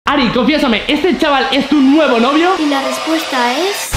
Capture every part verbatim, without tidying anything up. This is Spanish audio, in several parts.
Ari, confiésame, ¿este chaval es tu nuevo novio? Y la respuesta es...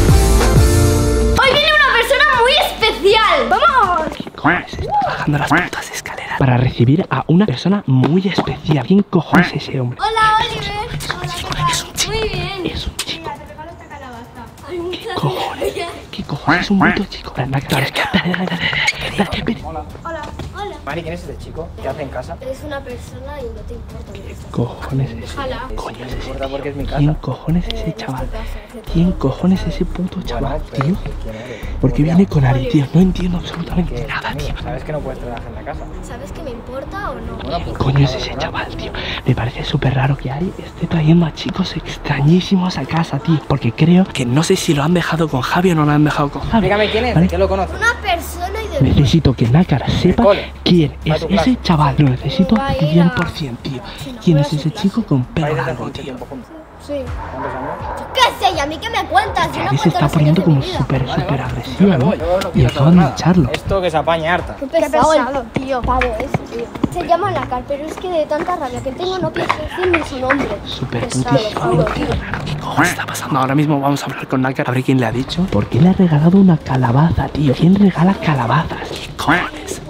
¡Hoy viene una persona muy especial! ¡Vamos! ¿Qué cojones está bajando las putas escaleras para recibir a una persona muy especial? ¿Quién cojones es ese hombre? Hola, Oliver. Hola, ¿qué tal? Es un chico. Muy bien. Es un chico. Mira, te regalo esta calabaza. Ay, ¿Qué muchas cojones? gracias. ¿Qué cojones? Es un puto chico. Dale, dale, dale, dale, dale, dale, dale, vete. Hola. Hola. Hola. Mari, ¿quién es este chico? ¿Qué hace en casa? Eres una persona y no te importa. ¿Qué cojones es ese? Ojalá. Coño es Me ese. importa porque es mi ¿Quién casa. cojones es ese chaval? ¿Quién cojones es ese puto chaval, Bueno, pero tío? ¿quién eres? ¿Por qué viene con Ari, tío? No entiendo absolutamente ¿Qué? nada, tío. ¿Sabes que no puedes trabajar en la casa? ¿Sabes que me importa o no? Bueno, pues, Coño es ese chaval, tío. Me parece súper raro que Ari esté trayendo a chicos extrañísimos a casa, tío. Porque creo que no sé si lo han dejado con Javi o no lo han dejado con Javi. Dígame quién es, ¿Vale? ¿de qué lo conoces? Una persona y de... Necesito que Nácar sepa Cole. quién Va a es tu clase. ese chaval. Lo necesito Va a ir a- cien por cien, tío. Sí, no, ¿Quién voy a es su ese clase. chico con pelo ¿Vais desde hace largo, mucho tío? tiempo juntos? Sí. ¿Cuántos años? Yo qué sé, ¿y a mí qué me cuentas? Yo no Ari se cuento está los poniendo años de como mi vida. súper, Vale, súper vale. agresiva, Yo me ¿no? voy, yo no Y quiero acaban saber de nada. echarlo. Esto que se apañe harta. Qué pesado, pesado, el tío. Pavo ese, tío. Se llama Nácar, pero es que de tanta rabia que tengo no pienso decir ni su nombre. Súper Pesado, putísimo, pavo, tío. tío. ¿Qué cojones está pasando? Ahora mismo vamos a hablar con Nácar a ver quién le ha dicho. ¿Por qué le ha regalado una calabaza, tío? ¿Quién regala calabazas? ¿Qué cojones?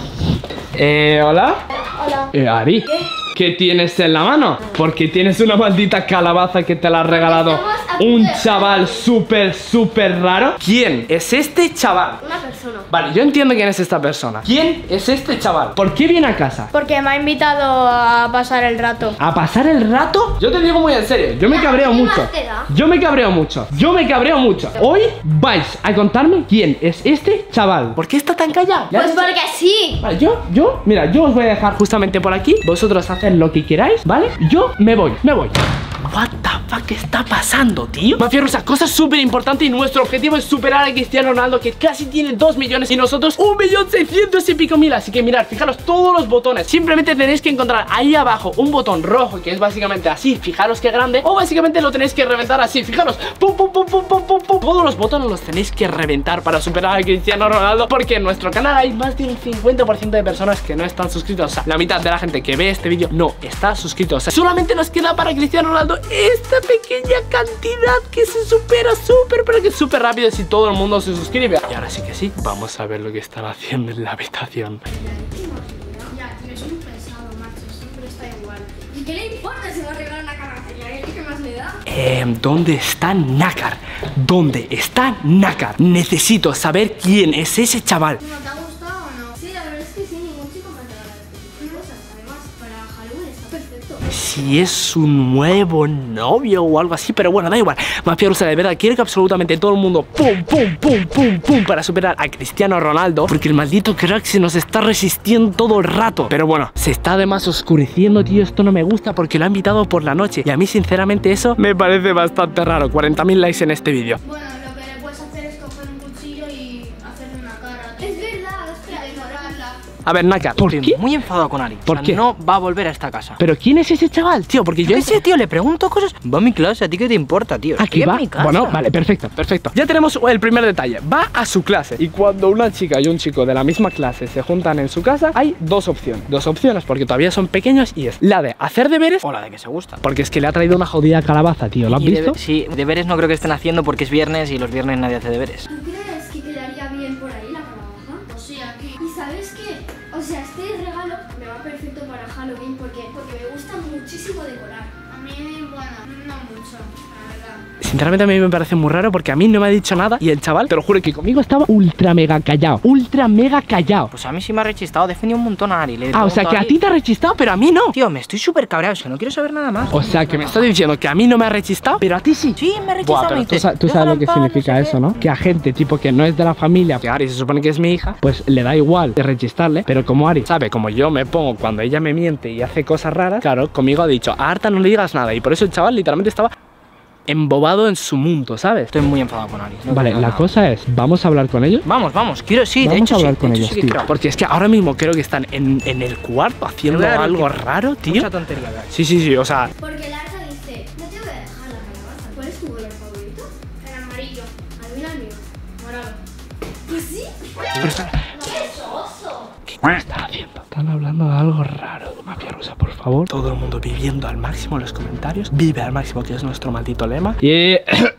Eh, ¿hola? Hola. Eh, Ari. ¿Qué tienes en la mano? Porque tienes una maldita calabaza que te la ha regalado estamos a un punto de- chaval súper, súper raro. ¿Quién es este chaval? Una persona. Vale, yo entiendo quién es esta persona. ¿Quién es este chaval? ¿Por qué viene a casa? Porque me ha invitado a pasar el rato. ¿A pasar el rato? Yo te digo muy en serio, yo me cabreo ¿qué mucho. más te da? Yo me cabreo mucho. Yo me cabreo mucho. Hoy vais a contarme quién es este chaval. ¿Por qué está tan callado? ¿Le has Pues dicho? porque sí. Vale, yo, yo, mira, yo os voy a dejar justamente por aquí. Vosotros haced lo que queráis, ¿vale? Yo me voy, me voy. What the fuck, ¿qué está pasando, tío? Mafia Rusa, cosa súper importante y nuestro objetivo es superar a Cristiano Ronaldo, que casi tiene dos millones y nosotros un millón seiscientos y pico mil. Así que mirad, fijaros todos los botones. Simplemente tenéis que encontrar ahí abajo un botón rojo que es básicamente así, fijaros qué grande. O básicamente lo tenéis que reventar así, fijaros. Pum, pum, pum, pum, pum, pum, pum. Todos los botones los tenéis que reventar para superar a Cristiano Ronaldo, porque en nuestro canal hay más de un cincuenta por ciento de personas que no están suscritos. O sea, la mitad de la gente que ve este vídeo no está suscrito. O sea, solamente nos queda para Cristiano Ronaldo esta pequeña cantidad que se supera súper, pero que es súper rápido si todo el mundo se suscribe. Y ahora sí que sí, vamos a ver lo que están haciendo en la habitación. Ya, tienes un pesado, macho. Siempre está igual. ¿Y qué le importa si va a regalar una carrocería? ¿Qué más le da? Eh, ¿dónde está Nácar? ¿Dónde está Nácar? Necesito saber quién es ese chaval. ¿No te ha gustado o no? Sí, la verdad es que sí, ningún chico me ha regalado estas cosas. Además, para Halloween está perfecto. Si es un nuevo novio o algo así, pero bueno, da igual. Mafia Rusa, de verdad, quiero que absolutamente todo el mundo pum, pum, pum, pum, pum para superar a Cristiano Ronaldo, porque el maldito crack se nos está resistiendo todo el rato. Pero bueno, se está además oscureciendo, tío. Esto no me gusta porque lo ha invitado por la noche y a mí sinceramente eso me parece bastante raro. cuarenta mil likes en este vídeo. Bueno, lo que le puedes hacer es coger un cuchillo y hacerle una cara. Es verdad, espera, Y decorarla. A ver, Nácar, ¿por Estoy qué? muy enfadado con Ari. ¿Por O sea, qué? no va a volver a esta casa. ¿Pero quién es ese chaval, tío? Porque yo... Yo qué sé, tío, le pregunto cosas. Va a mi clase, ¿a ti qué te importa, tío? Aquí Estoy va. en mi casa. Bueno, vale, perfecto, perfecto. Ya tenemos el primer detalle. Va a su clase. Y cuando una chica y un chico de la misma clase se juntan en su casa, hay dos opciones. Dos opciones, porque todavía son pequeños, y es la de hacer deberes, O la de que se gusta. porque es que le ha traído una jodida calabaza, tío. ¿Lo has Y visto? debe- sí, deberes no creo que estén haciendo porque es viernes y los viernes nadie hace deberes. ¿Tú crees que quedaría bien por ahí la calabaza? Pues sí, aquí. ¿Y sabes qué? O sea, este regalo me va perfecto para Halloween porque, porque me gusta muchísimo decorar. A mí, bueno, no mucho, la verdad. Sinceramente a mí me parece muy raro porque a mí no me ha dicho nada y el chaval, te lo juro que conmigo estaba ultra mega callado. Ultra mega callado. Pues a mí sí me ha rechistado, defendió un montón a Ari. Le Ah, o sea pregunto que a Ari, ti te ha rechistado, pero a mí no. Tío, me estoy súper cabreado, es que no quiero saber nada más. O sea que me estás diciendo que a mí no me ha rechistado, pero a ti sí. Sí, me ha rechistado. Buah, pero me tú, dice, sa- tú sabes "Déjala lo en que paz, significa no sé eso, qué". ¿no? Que a gente tipo que no es de la familia, que Ari se supone que es mi hija, pues le da igual de rechistarle, pero como Ari sabe, como yo me pongo cuando ella me miente y hace cosas raras, claro, conmigo ha dicho, a Arta no le digas nada, y por eso el chaval literalmente estaba embobado en su mundo, ¿sabes? Estoy muy enfadado con Ari. no Vale, quiero la nada. cosa es, ¿vamos a hablar con ellos? Vamos, vamos, quiero, sí, de Vamos hecho a hablar sí, con de hecho ellos, sí que tío. quiero. Porque es que ahora mismo creo que están en, en el cuarto haciendo Te voy a dar un algo tip. raro, tío. Mucha tontería, ¿verdad? Sí, sí, sí, o sea, Porque el arca dice, no te voy a dejar la calabaza. ¿Cuál es tu color favorito? El amarillo. Adivina el mío. Morado. ¿Pues sí? pero espera, ¡Qué soso! ¿qué ¿Qué están haciendo? Están hablando de algo raro. Mafia rusa, por favor. Todo el mundo viviendo al máximo en los comentarios. Vive al máximo, que es nuestro maldito lema. Y...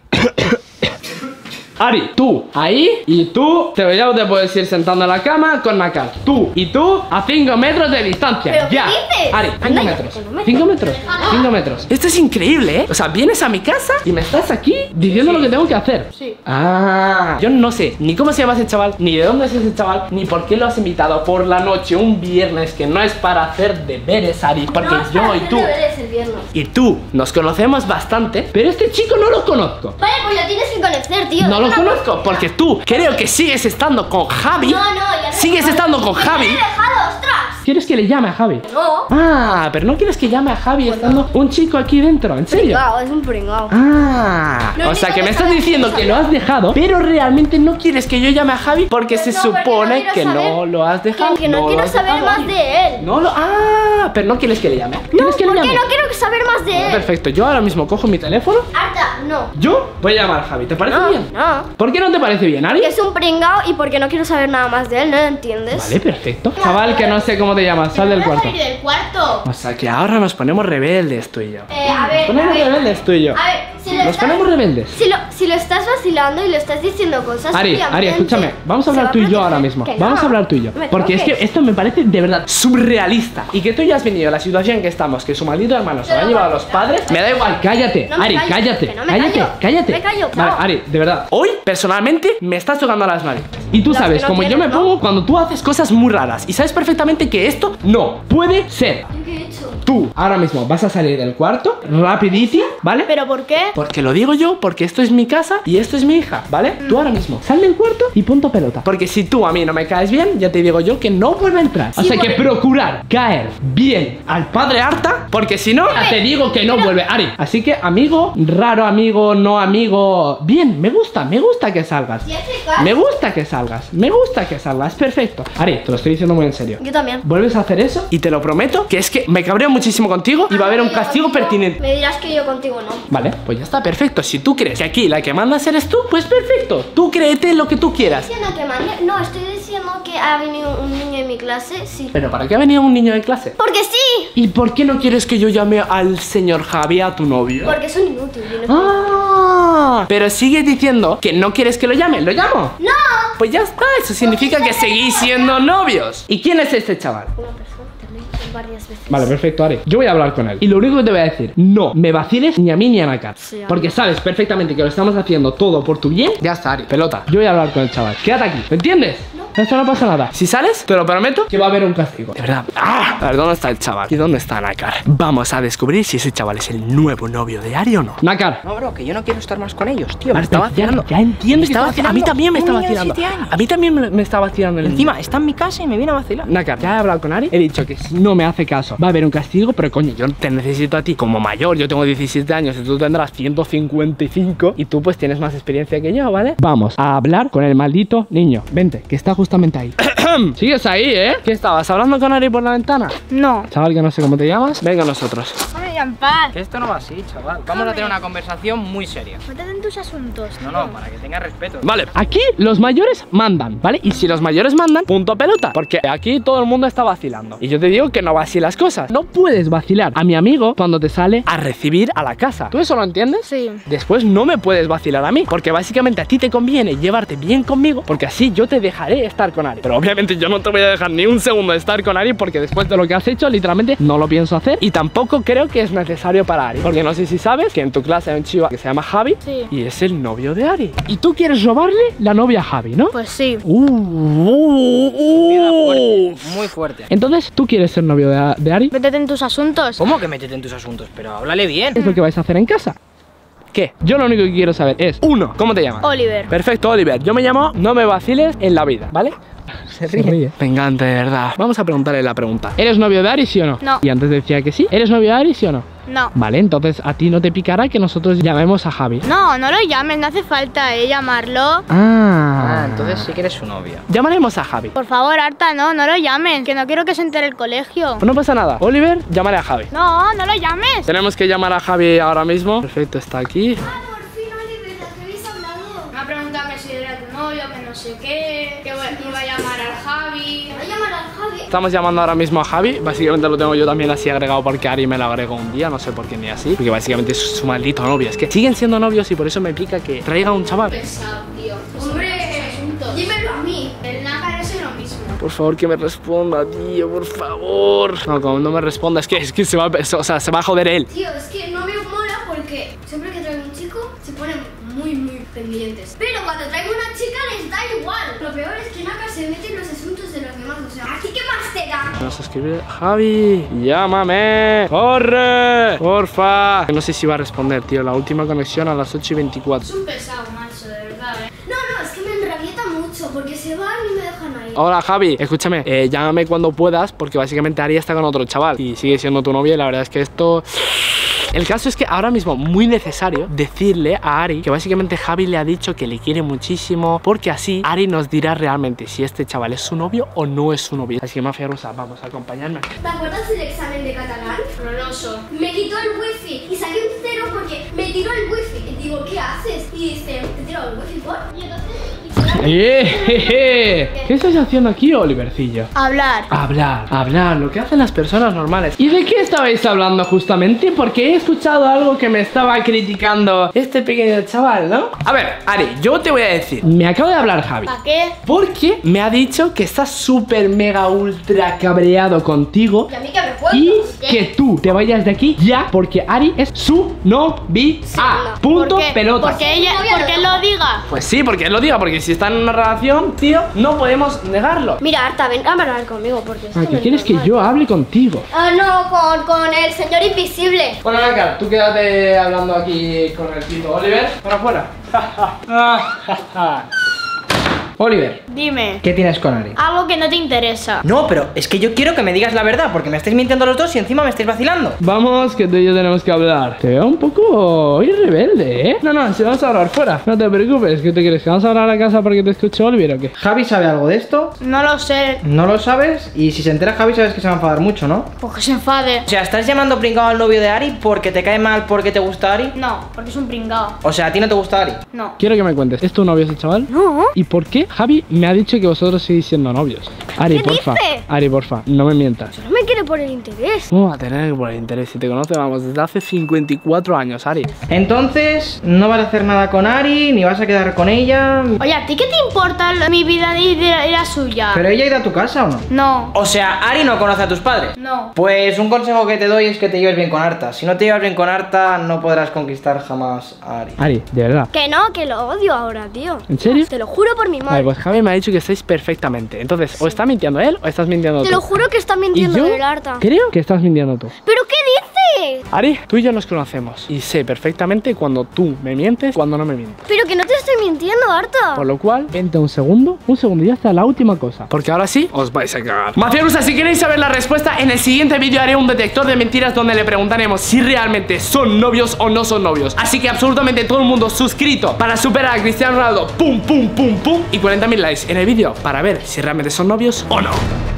Ari, tú ahí y tú te, ya te puedes ir sentando en la cama con Nakar. Tú y tú a cinco metros de distancia. ¿Pero ya. qué dices? Ari, cinco Anda, metros. que no me- cinco metros. cinco metros. Esto es increíble, ¿eh? O sea, vienes a mi casa y me estás aquí diciendo lo que tengo que hacer. Sí. Ah, yo no sé ni cómo se llama ese chaval, ni de dónde es ese chaval, ni por qué lo has invitado por la noche un viernes que no es para hacer deberes, Ari. Porque No, es yo para y hacer tú deberes el viernes. y tú nos conocemos bastante, pero este chico no lo conozco. Vale, pues lo tienes que conocer, tío. No lo Una conozco cosa- porque tú creo que sigues estando con Javi. No, no, ya no. Sigues estando con Que me Javi. he dejado, ostras. ¿Quieres que le llame a Javi? No. Ah, pero no quieres que llame a Javi estando un chico aquí dentro, ¿en serio? Pringao, es un pringao. Ah, Lo o sea único que me que estás sabes diciendo es que lo has dejado, pero realmente no quieres que yo llame a Javi porque Pues se no, porque no supone quiero que no saber- lo has dejado. Que, que no, lo quiero has saber dejado más ahí. de él. No lo. Ah, pero no quieres que le llame. No, ¿Quieres que le ¿por qué llame? no quiero saber más de él? Perfecto, yo ahora mismo cojo mi teléfono. Arta, no. Yo voy a llamar a Javi, ¿te parece No, bien? no. ¿Por qué no te parece bien, Ari? Que es un pringao y porque no quiero saber nada más de él, ¿no lo entiendes? Vale, perfecto. Chaval, que no sé cómo te llamas, sal del cuarto. del cuarto. O sea que ahora nos ponemos rebeldes tú y yo. Eh, a ver, Nos ponemos a ver. rebeldes tú y yo. A ver, si lo Nos estás... ponemos rebeldes. Si lo, si lo estás vacilando y lo estás diciendo cosas Ari, obviamente, Ari, escúchame, vamos a se hablar va tú y yo proteger. ahora mismo. Que no, Vamos a hablar tú y yo. no me Porque es que toques. esto me parece de verdad surrealista. Y que tú ya has venido a la situación en que estamos, que su maldito hermano se lo ha llevado a los padres. Me da igual, cállate. No me Ari, callo, cállate. que no me Cállate, callo. cállate. Me callo, Vale, no. Ari, de verdad. Hoy, personalmente, me estás tocando las narices. Y tú Las sabes, que no como yo quieres, me ¿no? pongo cuando tú haces cosas muy raras. Y sabes perfectamente que esto no puede ser. ¿Yo qué he hecho? Tú, ahora mismo, vas a salir del cuarto, rapidity, ¿vale? ¿Pero por qué? Porque lo digo yo, porque esto es mi casa y esto es mi hija, ¿vale? Tú ahora mismo sal del cuarto y punto pelota. Porque si tú a mí no me caes bien, ya te digo yo que no vuelve a entrar. O Sí, sea que porque- procurar caer bien al padre Arta, porque si no, ya te digo que no vuelve. Ari, así que amigo, raro amigo, no amigo. Bien, me gusta, me gusta que salgas. ¿Y hace caso? Me gusta que salgas, me gusta que salgas, perfecto. Ari, te lo estoy diciendo muy en serio. Yo también. Vuelves a hacer eso y te lo prometo que es que me cabreo muchísimo contigo y va a haber un castigo pertinente. Me dirás que yo contigo no. Vale, pues ya está, perfecto. Si tú crees que aquí la que mandas eres tú, pues perfecto. Tú créete lo que tú quieras. Diciendo que mande... No, estoy diciendo que ha venido un niño en mi clase, sí. Pero ¿para qué ha venido un niño en clase? Porque sí. ¿Y por qué no quieres que yo llame al señor Javi, a tu novio? Porque es un inútil. y no- Ah, pero sigues diciendo que no quieres que lo llame. ¿Lo llamo? ¡No! Pues ya está, eso significa que seguís siendo novios. ¿Y quién es este chaval? Una persona que te lo he dicho varias veces. Vale, perfecto, Ari. Yo voy a hablar con él. Y lo único que te voy a decir, no me vaciles ni a mí ni a Nakar. Sí, Ari. Porque sabes perfectamente que lo estamos haciendo todo por tu bien. Ya está, Ari. Pelota. Yo voy a hablar con el chaval. Quédate aquí. ¿Me entiendes? No. Esto no pasa nada. Si sales, te lo prometo que va a haber un castigo. De verdad. ¡Ah! A ver, ¿dónde está el chaval? ¿Y dónde está Nakar? Vamos a descubrir si ese chaval es el nuevo novio de Ari o no. Nakar. No, bro, que yo no quiero estar más con ellos, tío. Me Marta, está ya, vacilando. ya entiendo Me que está está vacilando. A mí vacilando. también me Un está niño de vacilando. siete años. A mí también me, me está vacilando el Encima, está en mi casa y me viene a vacilar. Nakar, ya he hablado con Ari. He dicho que si no me hace caso va a haber un castigo, pero coño, yo te necesito a ti como mayor. Yo tengo diecisiete años y tú tendrás ciento cincuenta y cinco y tú pues tienes más experiencia que yo, ¿vale? Vamos a hablar con el maldito niño. Vente, que está justamente ahí. Sigues ahí, ¿eh? ¿Qué estabas hablando con Ari por la ventana? No. Chaval, que no sé cómo te llamas. Venga nosotros. Déjame ya en paz. Que esto no va así, chaval. Vamos a tener una conversación muy seria. Métete en tus asuntos. No, no, para que tengas respeto. Vale, aquí los mayores mandan, ¿vale? Y si los mayores mandan, punto pelota. Porque aquí todo el mundo está vacilando. Y yo te digo que no va así las cosas. No puedes vacilar a mi amigo cuando te sale a recibir a la casa. ¿Tú eso lo entiendes? Sí. Después no me puedes vacilar a mí. Porque básicamente a ti te conviene llevarte bien conmigo. Porque así yo te dejaré estar con Ari. Pero obviamente yo no te voy a dejar ni un segundo de estar con Ari. Porque después de lo que has hecho, literalmente no lo pienso hacer. Y tampoco creo que es necesario para Ari. Porque no sé si sabes que en tu clase hay un chico que se llama Javi. Sí. Y es el novio de Ari. Y tú quieres robarle la novia a Javi, ¿no? Pues sí. Uh, uh, Mira, uh. fuerte, muy fuerte. Entonces, ¿tú quieres ser novio de, de Ari? Métete en tus asuntos. ¿Cómo que métete en tus asuntos? Pero háblale bien. ¿Qué es lo que vais a hacer en casa? ¿Qué? Yo lo único que quiero saber es, uno, ¿cómo te llamas? Oliver. Perfecto, Oliver. Yo me llamo No me vaciles en la vida, ¿vale? Se ríe. Me encanta, de verdad. Vamos a preguntarle la pregunta. ¿Eres novio de Ari, sí o no? No. Y antes decía que sí. ¿Eres novio de Ari, sí o no? No. Vale, entonces a ti no te picará que nosotros llamemos a Javi. No, no lo llames, no hace falta eh, llamarlo. Ah. Ah, entonces sí que eres su novia. Llamaremos a Javi. Por favor, Arta, no, no lo llames, que no quiero que se entere el colegio. Pues no pasa nada. Oliver, llamaré a Javi. No, no lo llames. Tenemos que llamar a Javi ahora mismo. Perfecto, está aquí. Ah, por fin, Oliver, ¿de qué habéis hablado? Me ha preguntado que si era tu novio, que no sé sé qué, que iba a llamar al Javi. ¿Va a llamar al Javi? Estamos llamando ahora mismo a Javi. Básicamente lo tengo yo también así agregado porque Ari me lo agregó un día. No sé por qué ni así. Porque básicamente es su maldito novio. Es que siguen siendo novios y por eso me pica que traiga un chaval. Pesado, tío. Hombre, dímelo a mí. El nácar es lo mismo. Por favor que me responda, tío, por favor. No, como no me responda, es que, es que se, va, o sea, se va a joder él. Tío, es que no me mola porque siempre que traigo un chico se ponen muy, muy pendientes. Pero cuando traigo una chica les da igual. Lo peor es que Naka se mete en los asuntos de los demás. O sea, ¿a ti qué más te da? Vamos a escribir, Javi, llámame, corre, porfa. No sé si va a responder, tío, la última conexión a las ocho y veinticuatro. Es un pesado, macho, de verdad, eh. No, no, es que me enrabieta mucho porque se van y me dejan ahí. Hola Javi, escúchame, eh, llámame cuando puedas porque básicamente Ari está con otro chaval y sigue siendo tu novia y la verdad es que esto... El caso es que ahora mismo muy necesario decirle a Ari que básicamente Javi le ha dicho que le quiere muchísimo porque así Ari nos dirá realmente si este chaval es su novio o no es su novio. Así que Mafia Rusa, vamos a acompañarme. ¿Te acuerdas del examen de catalán? Horroroso. Me quitó el wifi y saqué un cero porque me tiró el wifi. Y digo, ¿qué haces? Y dice, ¿te tiro el wifi por? Y entonces... ¡Eh! ¿Qué estás haciendo aquí, Olivercillo? Hablar. Hablar, hablar, lo que hacen las personas normales. ¿Y de qué estabais hablando justamente? Porque he escuchado algo que me estaba criticando este pequeño chaval, ¿no? A ver, Ari, yo te voy a decir, me acaba de hablar Javi. ¿Para qué? Porque me ha dicho que está súper mega ultra cabreado contigo Y a mí que me puedo. y que tú te vayas de aquí ya porque Ari es su novia. Punto ¿Por qué? pelota. Porque ella, porque él lo diga. Pues sí, porque él lo diga, porque si están en una relación, tío, no podemos negarlo. Mira, Arta, ven a hablar conmigo porque esto Ah, no ¿qué es quieres que normal. yo hable contigo? Ah, no, con, con el señor invisible. Bueno, Naka, tú quédate hablando aquí con el tito Oliver. Para afuera. Oliver, Dime. ¿Qué tienes con Ari? Algo que no te interesa. No, pero es que yo quiero que me digas la verdad, porque me estáis mintiendo los dos y encima me estáis vacilando. vamos, que tú y yo tenemos que hablar. Te veo un poco hoy rebelde, ¿eh? No, no, si vamos a hablar fuera. No te preocupes, ¿qué te crees? ¿Que vamos a hablar a casa para que te escuche Oliver o qué? ¿Javi sabe algo de esto? No lo sé. ¿No lo sabes? Y si se entera Javi sabes que se va a enfadar mucho, ¿no? Porque se enfade. O sea, ¿estás llamando pringado al novio de Ari porque te cae mal porque te gusta Ari? No, porque es un pringao. O sea, ¿a ti no te gusta Ari? No. Quiero que me cuentes, ¿es tu novio ese chaval? No. ¿Y por qué Javi me ha dicho que vosotros seguís siendo novios? Ari, ¿Qué porfa. dice? Ari, porfa, no me mientas. No me quiere por el interés. ¿Cómo va a tener por el interés? Si te conoce, vamos, desde hace cincuenta y cuatro años, Ari. Entonces, no vas a hacer nada con Ari, ni vas a quedar con ella. Oye, ¿a ti qué te importa la- mi vida y de la, y la suya? ¿Pero ella ha ido a tu casa o no? No. O sea, Ari no conoce a tus padres. No. Pues un consejo que te doy es que te lleves bien con Arta. Si no te llevas bien con Arta, no podrás conquistar jamás a Ari. Ari, de verdad. Que no, que lo odio ahora, tío. ¿En serio? Te lo juro por mi Vale, madre. pues Javi me ha dicho que estáis perfectamente. Entonces, o está mintiendo él o estás mintiendo Te tú. lo juro que está Y mintiendo yo el Arta. creo que estás mintiendo tú. ¿Pero qué dices? Ari, tú y yo nos conocemos y sé perfectamente cuando tú me mientes, cuando no me mientes. Pero que no te estoy mintiendo, Arta. Por lo cual, vente un segundo, un segundo y ya está la última cosa. Porque ahora sí, os vais a cagar. Mafia Rusa, si queréis saber la respuesta, en el siguiente vídeo haré un detector de mentiras donde le preguntaremos si realmente son novios o no son novios. Así que absolutamente todo el mundo suscrito para superar a Cristiano Ronaldo, pum, pum, pum, pum, y cuarenta mil likes en el vídeo para ver si realmente son novios o no.